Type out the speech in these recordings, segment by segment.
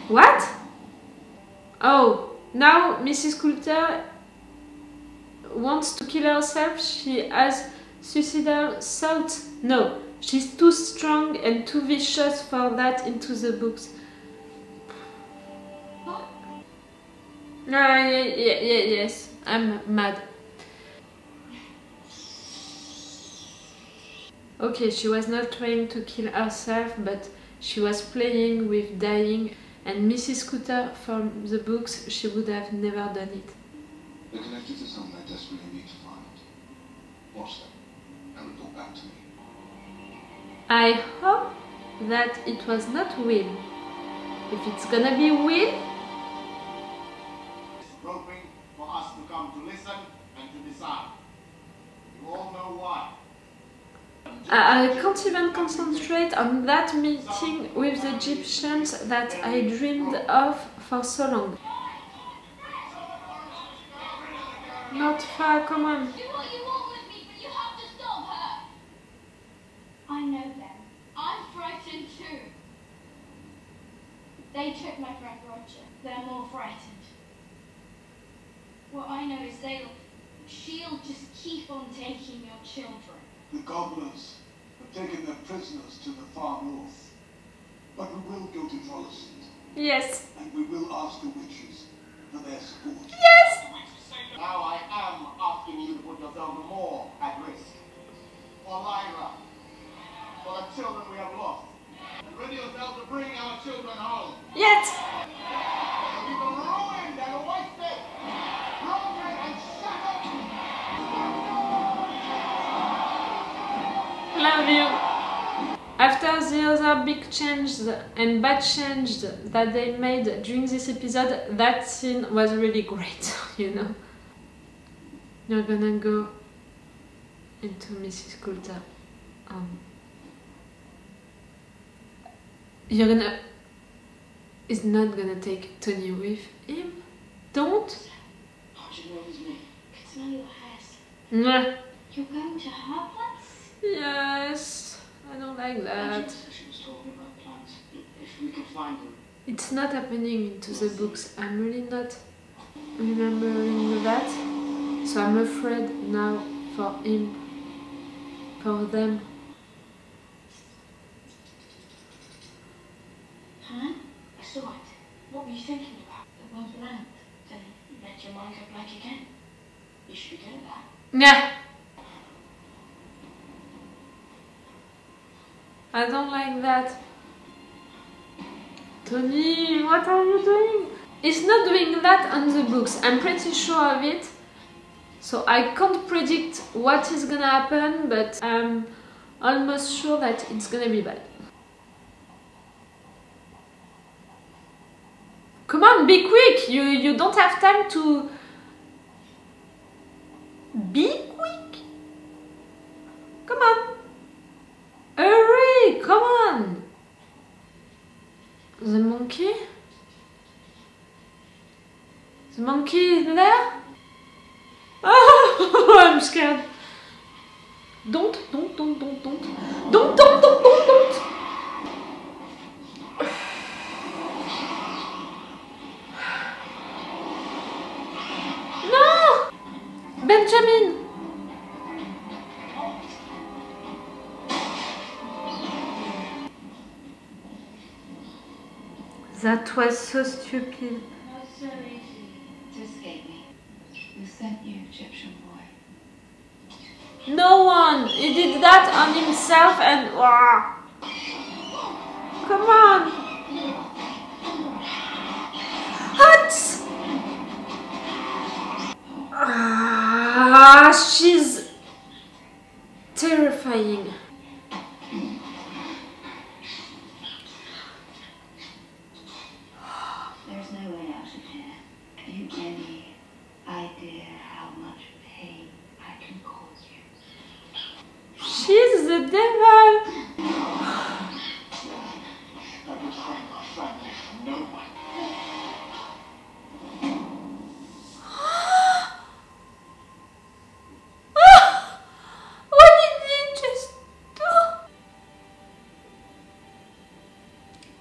What? Oh, now Mrs. Coulter wants to kill herself. She has suicidal thoughts. No, she's too strong and too vicious for that into the books. Yes, I'm mad. Okay, she was not trying to kill herself, but she was playing with dying, and Mrs. Coulter from the books, she would have never done it. They're connected to something I desperately need to find. Watch them and report back to me. I hope that it was not Will. If it's gonna be Will, Hoping for us to come to listen and to decide. You all know why. I can't even concentrate on that meeting with the Egyptians that I dreamed of for so long. Not far, come on. Do what you want with me, but you have to stop her. I know them. I'm frightened too. They took my friend Roger. They're more frightened. What I know is she'll just keep on taking your children. The gobblers have taken their prisoners to the far north. But we will go to Trollesund, Yes. and we will ask the witches for their support. Yes! Now I am asking you to put yourselves more at risk. For Lyra, for the children we have lost. And ready yourself to bring our children home. Yet! We've been ruined and wasted, broken and shattered. Love you. After the other big changes and bad changes that they made during this episode, that scene was really great, you know. You're gonna go into Mrs. Coulter. He's not gonna take Tony with him. Don't. How do you know it was me? I can smell your hairs. Nah. You're going to her place? Yes, I don't like that. She was talking about plans. If we could find them. It's not happening into the books. I'm really not remembering that. So I'm afraid now for him, for them. Huh? I saw it. What were you thinking about? The world round. Then let your mind go blank again. You should be good at that. Yeah. I don't like that. Tony, what are you doing? He's not doing that on the books. I'm pretty sure of it. So I can't predict what is gonna happen, but I'm almost sure that it's gonna be bad. Come on, be quick! You don't have time to... Be quick! Come on! Hurry! Come on! The monkey? The monkey is there? Oh, I'm scared. Don't. No! Benjamin! That was so stupid. Not so easy to escape me. Who sent you, Egyptian boy? No one! He did that on himself and... Come on! What? She's terrifying. There's no way out of here. Have you any idea how much pain I can cause you? She's the devil. I betrayed my family for no one.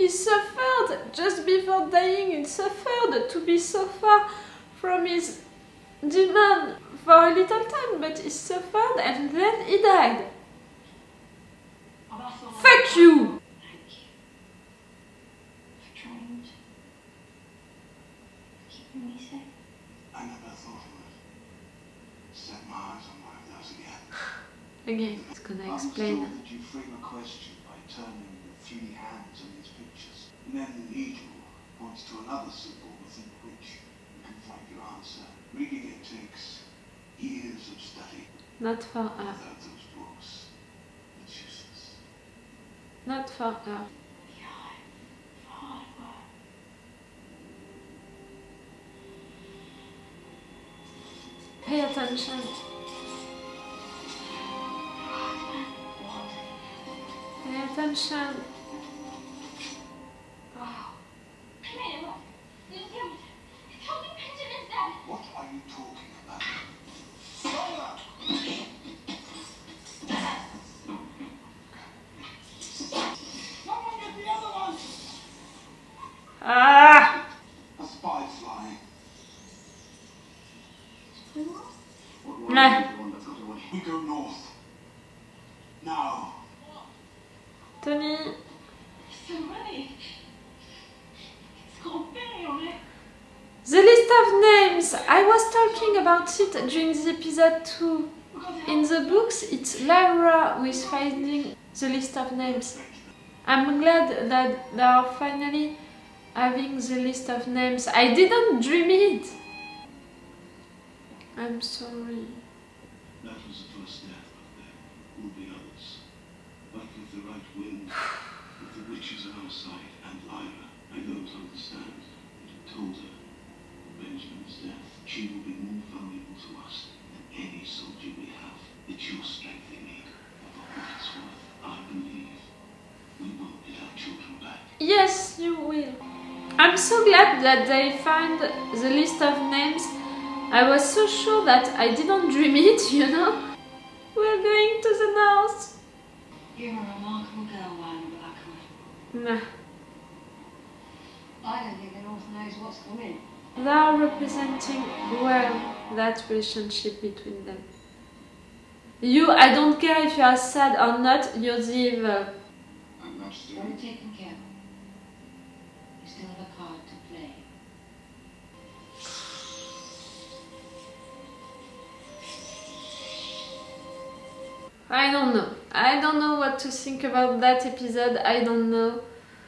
He suffered just before dying. He suffered to be so far from his demon for a little time, but he suffered and then he died. Fuck you! Thank you for trying to keep me safe. I never thought I would set my eyes on one of those again. Again, it's gonna I'm explain. sure that you frame a question by turning the 3 hands on these pictures. And then the needle points to another symbol within which you can find your answer. Reading it takes years of study. Not for her. Without those books, it's useless. Not for her. Hard work. Pay attention. What? Pay attention. What are you talking about? Lola! Someone get the other one! Ah! A spy flying. What Nah. is the one that got away? We go north. Now. Tony. So many. It's got Billy on it. The list of names! I was talking about it during the episode 2. In the books, it's Lyra who is finding the list of names. I'm glad that they are finally having the list of names. I didn't dream it! I'm sorry. That was the first step, but there will be others. But with the right wind, with the witches at our side, and Lyra, I don't understand. But I told her, Benjamin's death, she will be more valuable to us than any soldier we have. It's your strength they need. And for what it's worth, I believe we will get our children back. Yes, you will. I'm so glad that they find the list of names. I was so sure that I didn't dream it, you know? We're going to the north. You're a remarkable girl, Lyra Blackwood. Nah. I don't think the North knows what's coming. They are representing well that relationship between them. You, I don't care if you are sad or not, you're the evil. And that's the Very taken care of. You still have a card to play. I don't know. I don't know what to think about that episode. I don't know.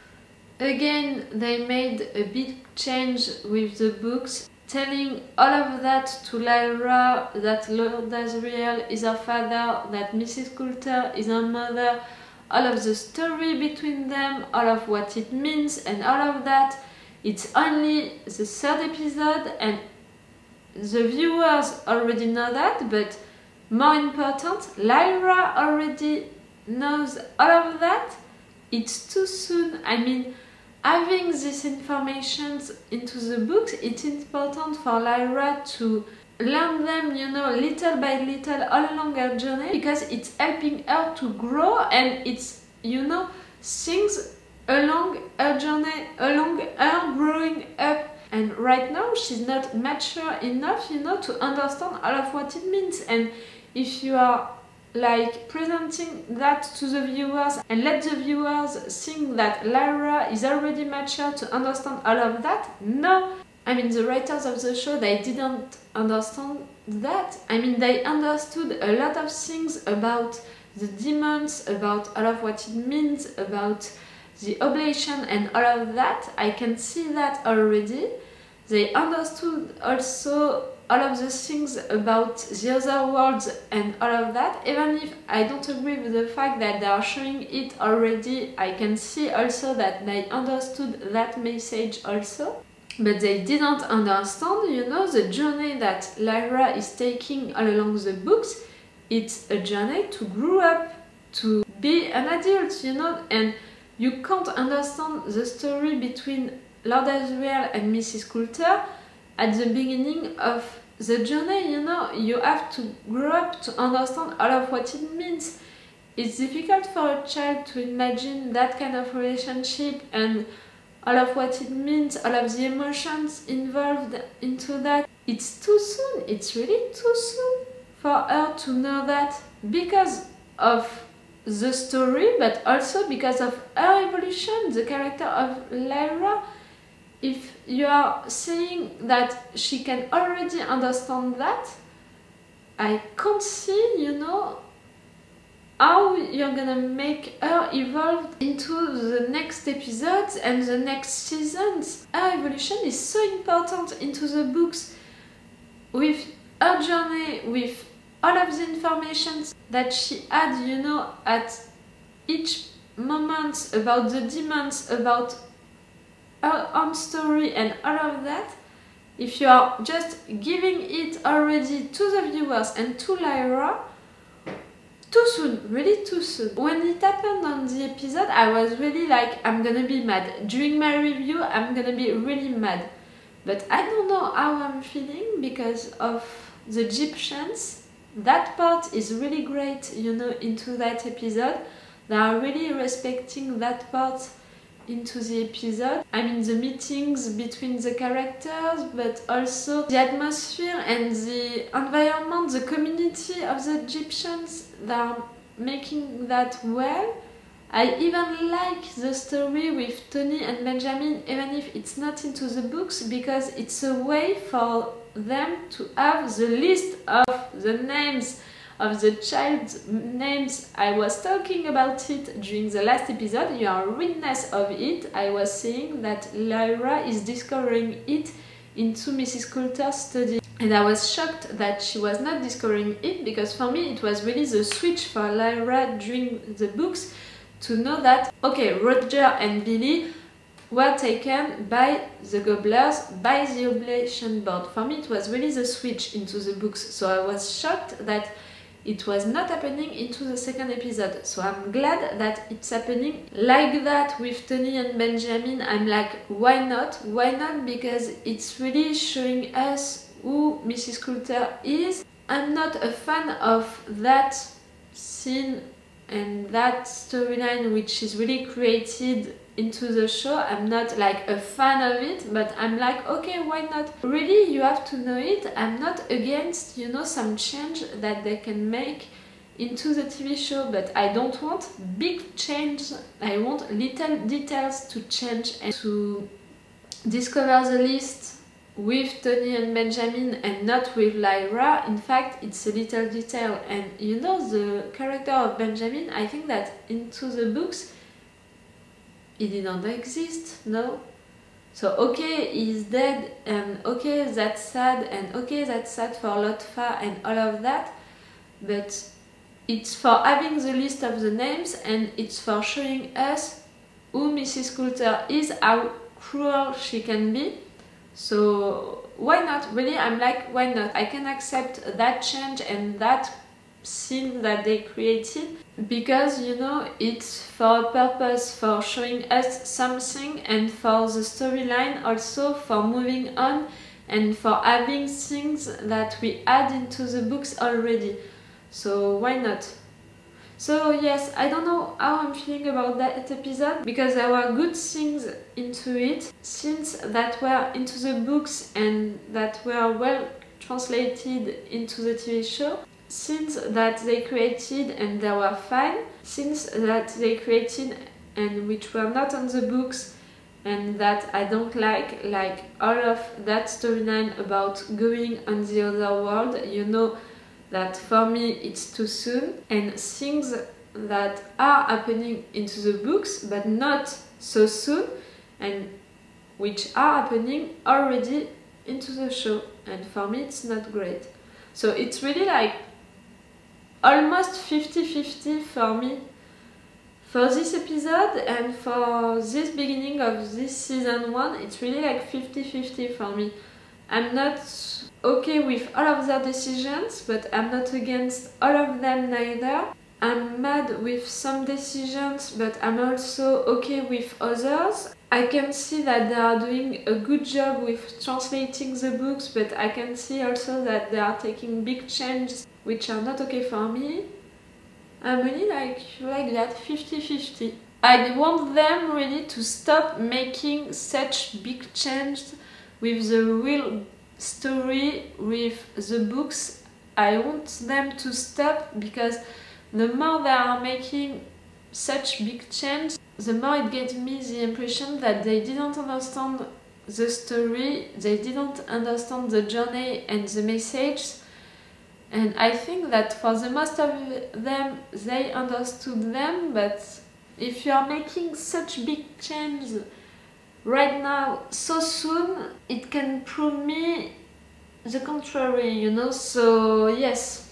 Again, they made a big change with the books, telling all of that to Lyra, that Lord Asriel is her father, that Mrs. Coulter is her mother, all of the story between them, all of what it means, and all of that. It's only the 3rd episode, and the viewers already know that, but more important, Lyra already knows all of that. It's too soon. I mean, having this information into the books, it's important for Lyra to learn them, you know, little by little all along her journey, because it's helping her to grow, and it's, you know, things along her journey, along her growing up. And right now she's not mature enough, you know, to understand all of what it means. And if you are like presenting that to the viewers and let the viewers think that Lyra is already mature to understand all of that, no. I mean, the writers of the show, they didn't understand that. I mean, they understood a lot of things about the demons, about all of what it means, about the oblation and all of that. I can see that already. They understood also all of the things about the other worlds and all of that. Even if I don't agree with the fact that they are showing it already, I can see also that they understood that message also. But they didn't understand, you know, the journey that Lyra is taking all along the books. It's a journey to grow up, to be an adult, you know, and you can't understand the story between Lord Asriel and Mrs. Coulter at the beginning of the journey, you know. You have to grow up to understand all of what it means. it's difficult for a child to imagine that kind of relationship and all of what it means, all of the emotions involved into that. It's too soon, it's really too soon for her to know that, because of the story, but also because of her evolution, the character of Lyra. If you are saying that she can already understand that, I can't see, you know, how you're gonna make her evolve into the next episodes and the next seasons. Her evolution is so important into the books, with her journey, with all of the information that she had, you know, at each moment about the demons, about her own story and all of that. If you are just giving it already to the viewers and to Lyra, too soon, really too soon. When it happened on the episode, I was really like, I'm gonna be mad. During my review, I'm gonna be really mad. But I don't know how I'm feeling because of the Egyptians. That part is really great, you know, into that episode. They are really respecting that part into the episode. I mean, the meetings between the characters, but also the atmosphere and the environment, the community of the Egyptians, they are making that well. I even like the story with Tony and Benjamin, even if it's not into the books, because it's a way for them to have the list of the names of the child's names. I was talking about it during the last episode, you are a witness of it. I was saying that Lyra is discovering it into Mrs. Coulter's study. And I was shocked that she was not discovering it, because for me it was really the switch for Lyra during the books to know that, okay, Roger and Billy were taken by the Gobblers, by the Oblation Board. For me it was really the switch into the books, so I was shocked that it was not happening into the second episode. So I'm glad that it's happening like that with Tony and Benjamin. I'm like, why not? Why not? Because it's really showing us who Mrs. Coulter is. I'm not a fan of that scene and that storyline which is really created into the show. I'm not like a fan of it, but I'm like, okay, why not? Really, you have to know it. I'm not against, you know, some change that they can make into the TV show, but I don't want big change. I want little details to change and to discover the list with Tony and Benjamin and not with Lyra. In fact, it's a little detail. And you know, the character of Benjamin, I think that into the books he didn't exist, no? So okay, he's dead, and okay, that's sad, and okay, that's sad for Lotfa and all of that, but it's for having the list of the names, and it's for showing us who Mrs. Coulter is, how cruel she can be. So why not? Really, I'm like, why not? I can accept that change and that scene that they created, because, you know, it's for a purpose, for showing us something, and for the storyline also, for moving on and for having things that we add into the books already. So why not? So yes, I don't know how I'm feeling about that episode, because there were good things into it, scenes that were into the books and that were well translated into the TV show, scenes that they created and they were fine, scenes that they created and which were not on the books and that I don't like all of that storyline about going on the other world, you know, that for me it's too soon, and things that are happening into the books but not so soon and which are happening already into the show, and for me it's not great. So it's really like almost 50-50 for me for this episode, and for this beginning of this season 1 it's really like 50-50 for me. I'm not okay with all of their decisions, but I'm not against all of them neither. I'm mad with some decisions, but I'm also okay with others. I can see that they are doing a good job with translating the books, but I can see also that they are taking big changes which are not okay for me. I'm really like that, 50-50. I want them really to stop making such big changes with the real story, with the books. I want them to stop, because the more they are making such big change, the more it gives me the impression that they didn't understand the story, they didn't understand the journey and the message. And I think that for the most of them, they understood them, but if you are making such big changes right now, so soon, it can prove me the contrary, you know, so yes.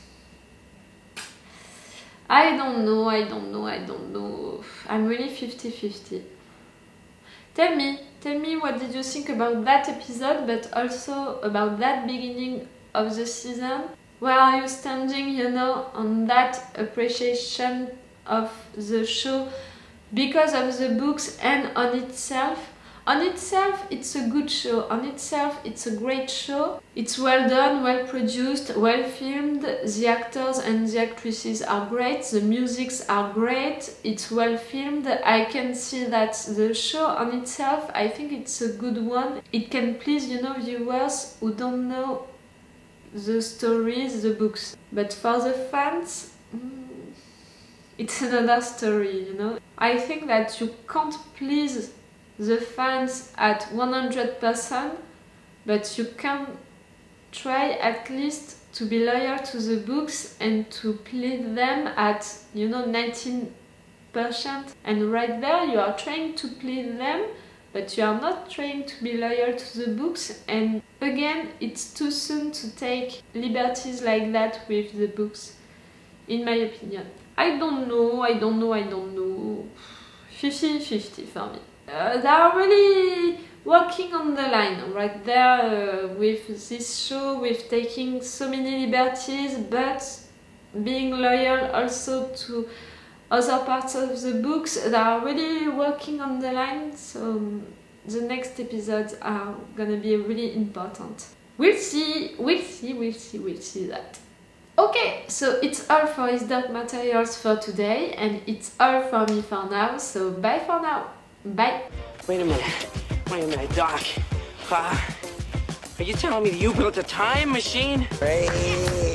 I don't know. I'm really 50-50. Tell me what did you think about that episode, but also about that beginning of the season. Where are you standing, you know, on that appreciation of the show because of the books and on itself? On itself, it's a good show. On itself, it's a great show. It's well done, well produced, well filmed. The actors and the actresses are great. The musics are great. It's well filmed. I can see that the show on itself, I think it's a good one. It can please, you know, viewers who don't know the stories, the books. But for the fans, it's another story, you know. I think that you can't please the fans at 100%, but you can try at least to be loyal to the books and to please them at, you know, 19%. And right there you are trying to please them, but you are not trying to be loyal to the books. And again, it's too soon to take liberties like that with the books, in my opinion. I don't know. 50-50 for me. They are really walking on the line right there with this show, with taking so many liberties, but being loyal also to other parts of the books. They are really walking on the line, so the next episodes are gonna be really important. We'll see that. Okay, so it's all for His Dark Materials for today, and it's all for me for now, so bye for now. Bye. Wait a minute, Doc. Are you telling me that you built a time machine? Crazy.